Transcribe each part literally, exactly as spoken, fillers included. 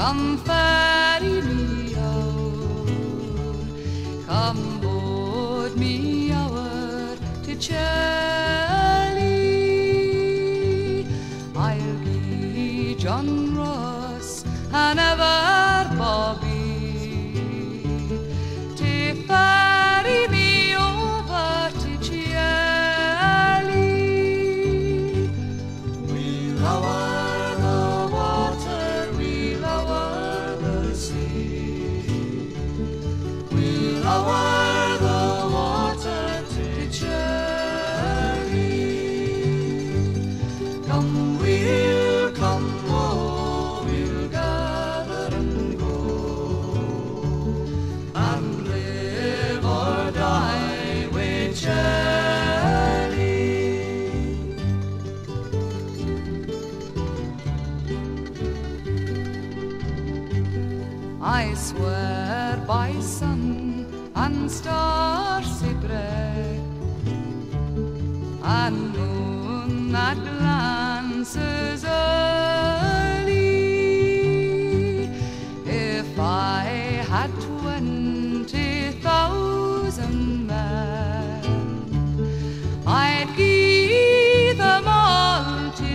come ferry me out, come board me over to Chairlie. I'll be John Ross and ever Bobby to ferry me over to Chairlie. We lower the water, we lower the sea, we lower the water to Chairlie. Come, we'll come, oh, we'll gather and go, and live or die with Chairlie. I swear by sun and stars I break, and moon that glances early, if I had twenty thousand men, I'd give them all to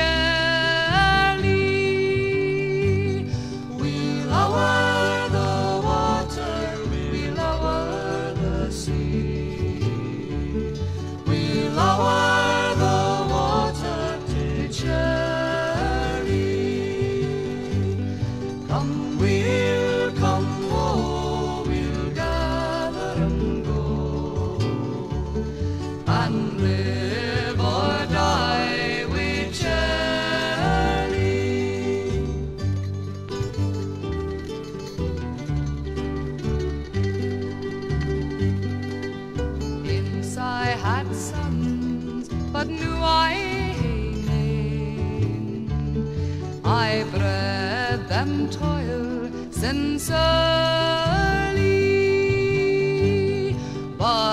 Chairlie. We lower the water, we lower the sea, we lower the water to Chairlie. Come, we'll come, oh, we'll gather and go, and live or die with Chairlie. Ince I had sons, but knew I name. I bred them toil since early, but